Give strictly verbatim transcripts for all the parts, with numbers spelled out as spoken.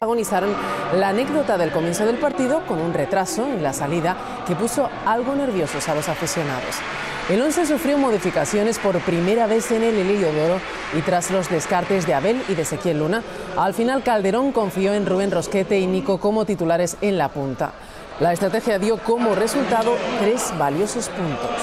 Protagonizaron la anécdota del comienzo del partido con un retraso en la salida que puso algo nerviosos a los aficionados. El once sufrió modificaciones por primera vez en el Heliodoro y tras los descartes de Abel y de Ezequiel Luna, al final Calderón confió en Rubén Rosquete y Nico como titulares en la punta. La estrategia dio como resultado tres valiosos puntos.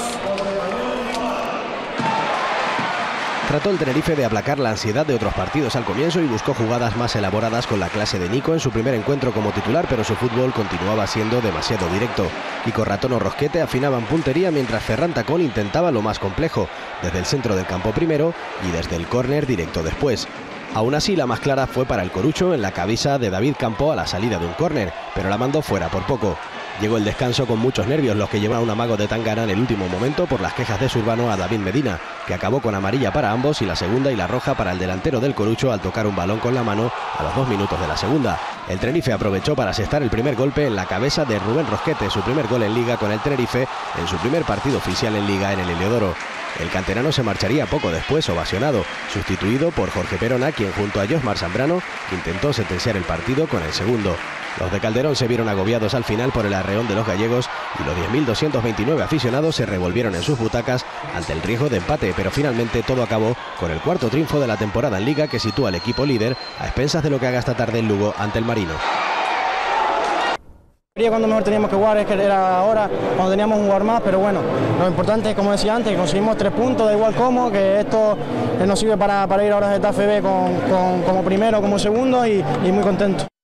Trató el Tenerife de aplacar la ansiedad de otros partidos al comienzo y buscó jugadas más elaboradas con la clase de Nico en su primer encuentro como titular, pero su fútbol continuaba siendo demasiado directo. Kiko Ratón o Rosquete afinaban puntería mientras Ferran Tacón intentaba lo más complejo, desde el centro del campo primero y desde el córner directo después. Aún así, la más clara fue para el Corucho en la cabeza de David Campo a la salida de un córner, pero la mandó fuera por poco. Llegó el descanso con muchos nervios, los que llevaron a un amago de Tangana en el último momento por las quejas de Zurbano a David Medina, que acabó con amarilla para ambos y la segunda y la roja para el delantero del Corucho al tocar un balón con la mano a los dos minutos de la segunda. El Tenerife aprovechó para asestar el primer golpe en la cabeza de Rubén Rosquete, su primer gol en Liga con el Tenerife en su primer partido oficial en Liga en el Heliodoro. El canterano se marcharía poco después ovacionado, sustituido por Jorge Perona, quien junto a Josmar Zambrano intentó sentenciar el partido con el segundo. Los de Calderón se vieron agobiados al final por el arreón de los gallegos y los diez mil doscientos veintinueve aficionados se revolvieron en sus butacas ante el riesgo de empate, pero finalmente todo acabó con el cuarto triunfo de la temporada en Liga que sitúa al equipo líder a expensas de lo que haga esta tarde el Lugo ante el Marino. Cuando mejor teníamos que jugar es que era ahora, cuando teníamos un jugador más, pero bueno, lo importante es, como decía antes, que conseguimos tres puntos, da igual cómo, que esto nos sirve para, para ir ahora a Getafe B con, con, como primero, como segundo y, y muy contento.